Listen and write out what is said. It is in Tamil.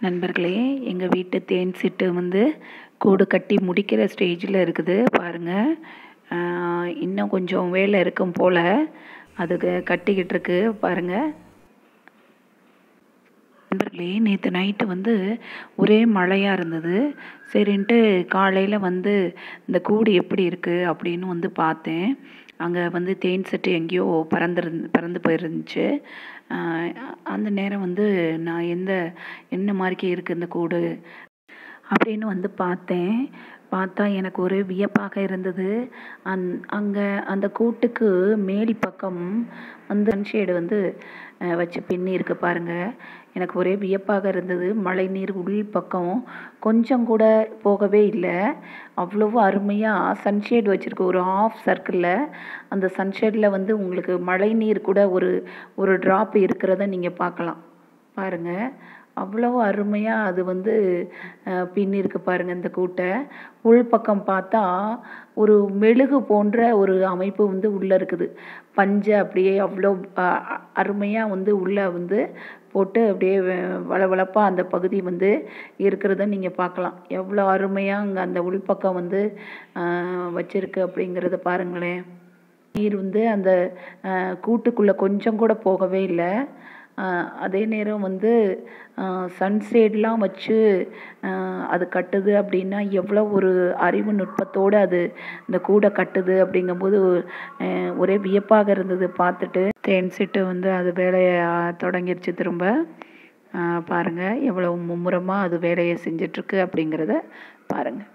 நண்பர்களே, எங்கள் வீட்டு தேன் சிட்டு வந்து கூடு கட்டி முடிக்கிற ஸ்டேஜில் இருக்குது பாருங்கள். இன்னும் கொஞ்சம் வேலை இருக்கும் போல். அதுக்கு கட்டிக்கிட்டு இருக்கு பாருங்கள். நண்பர்களே, நேற்று நைட்டு வந்து ஒரே மழையாக இருந்தது. சரின்ட்டு காலையில் வந்து இந்த கூடு எப்படி இருக்குது அப்படின்னு வந்து பார்த்தேன். அங்கே வந்து தேன் சிட்டு எங்கேயோ பறந்து போயிருந்துச்சு. அந்த நேரம் வந்து நான் என்ன மாதிரிக்கே இருக்குது இந்த கூடு அப்படின்னு வந்து பார்த்தேன். பார்த்தா எனக்கு ஒரு வியப்பாக இருந்தது. அங்கே அந்த கூட்டுக்கு மேல் பக்கம் வந்து சன்ஷேடு வந்து வச்சு பின்னி இருக்கு பாருங்கள். எனக்கு ஒரே வியப்பாக இருந்தது. மழை நீர் உள் பக்கம் கொஞ்சம் கூட போகவே இல்லை. அவ்வளவு அருமையாக சன்ஷேட் வச்சுருக்கு. ஒரு ஆஃப் சர்க்கிளில் அந்த சன்ஷேடில் வந்து உங்களுக்கு மழை நீர் கூட ஒரு ட்ராப் இருக்கிறத நீங்கள் பார்க்கலாம் பாருங்கள். அவ்வளவு அருமையாக அது வந்து பின்னிருக்கு பாருங்கள். இந்த கூட்டை உள்பக்கம் பார்த்தா ஒரு மெழுகு போன்ற ஒரு அமைப்பு வந்து உள்ளே இருக்குது. பஞ்சை அப்படியே அவ்வளோ அருமையாக வந்து உள்ளே வந்து போட்டு அப்படியே வளவளப்பாக அந்த பகுதி வந்து இருக்கிறத நீங்கள் பார்க்கலாம். எவ்வளோ அருமையாக அங்கே அந்த உள்பக்கம் வந்து வச்சிருக்கு அப்படிங்கிறத பாருங்களேன். நீர் வந்து அந்த கூட்டுக்குள்ளே கொஞ்சம் கூட போகவே இல்லை. அதே நேரம் வந்து சன்ஷேட்லாம் வச்சு அது கட்டுது அப்படின்னா எவ்வளோ ஒரு அறிவு நுட்பத்தோடு அது இந்த கூடை கட்டுது அப்படிங்கும்போது ஒரே வியப்பாக இருந்தது பார்த்துட்டு. தேன் சிட்டு வந்து அது வேலையை தொடங்கிருச்சு திரும்ப. பாருங்கள் எவ்வளோ மும்முரமாக அது வேலையை செஞ்சிட்ருக்கு அப்படிங்கிறத பாருங்கள்.